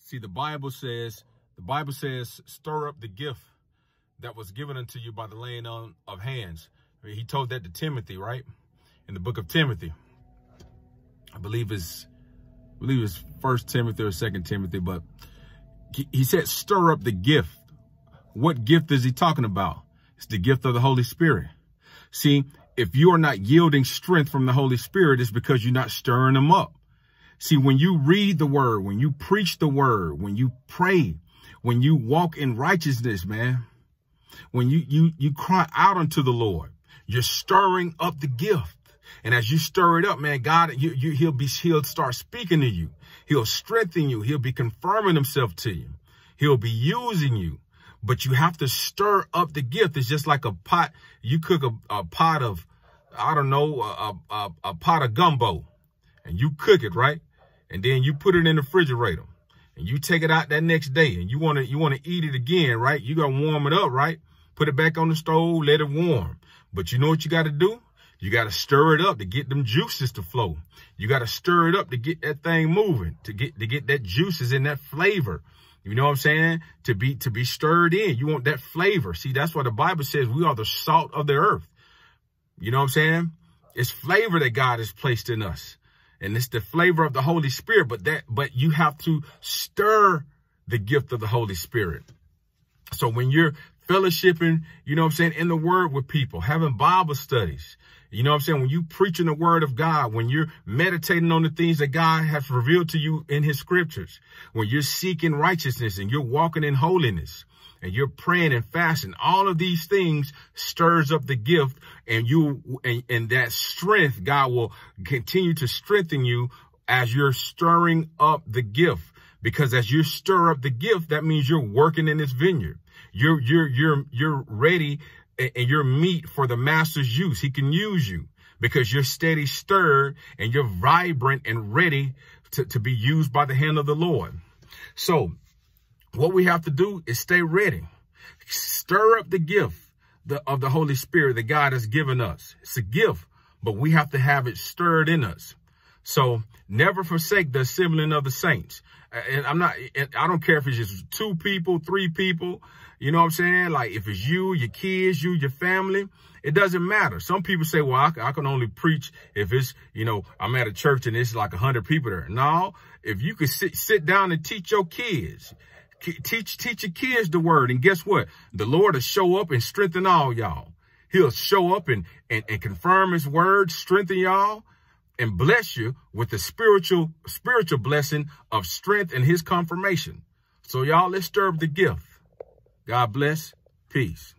See, the Bible says, stir up the gift that was given unto you by the laying on of hands. I mean, he told that to Timothy, right? In the book of Timothy. I believe it's 1 Timothy or 2 Timothy, but he said, stir up the gift. What gift is he talking about? It's the gift of the Holy Spirit. See, if you are not yielding strength from the Holy Spirit, it's because you're not stirring them up. See, when you read the word, when you preach the word, when you pray, when you walk in righteousness, man, when you cry out unto the Lord, you're stirring up the gift. And as you stir it up, man, God, he'll start speaking to you. He'll strengthen you. He'll be confirming himself to you. He'll be using you. But you have to stir up the gift. It's just like a pot. You cook a pot of, I don't know, a pot of gumbo, and you cook it, right? And then you put it in the refrigerator, and you take it out that next day, and you want to eat it again, right? You got to warm it up, right? Put it back on the stove, let it warm. But you know what you got to do? You got to stir it up to get them juices to flow. You got to stir it up to get that thing moving, to get that juices and that flavor. You know what I'm saying? To be stirred in. You want that flavor. See, that's why the Bible says we are the salt of the earth. You know what I'm saying? It's flavor that God has placed in us. And it's the flavor of the Holy Spirit. But you have to stir the gift of the Holy Spirit. So when you're fellowshipping, you know what I'm saying, in the word with people, having Bible studies, you know what I'm saying, when you preaching the word of God, when you're meditating on the things that God has revealed to you in his scriptures, when you're seeking righteousness and you're walking in holiness and you're praying and fasting, all of these things stirs up the gift, and and that strength, God will continue to strengthen you as you're stirring up the gift. Because as you stir up the gift, that means you're working in this vineyard. You're ready, and you're meat for the master's use. He can use you because you're steady stirred and you're vibrant and ready to be used by the hand of the Lord. So what we have to do is stay ready. Stir up the gift of the Holy Spirit that God has given us. It's a gift, but we have to have it stirred in us. So never forsake the assembling of the saints. And I don't care if it's just 2 people, 3 people, you know what I'm saying? Like if it's you, your kids, your family, it doesn't matter. Some people say, well, I can only preach if it's, you know, I'm at a church and it's like 100 people there. No, if you could sit down and teach your kids, teach your kids the word. And guess what? The Lord will show up and strengthen all y'all. He'll show up and confirm his word, strengthen y'all, and bless you with the spiritual blessing of strength and his confirmation. So y'all, let's stir up the gift. God bless. Peace.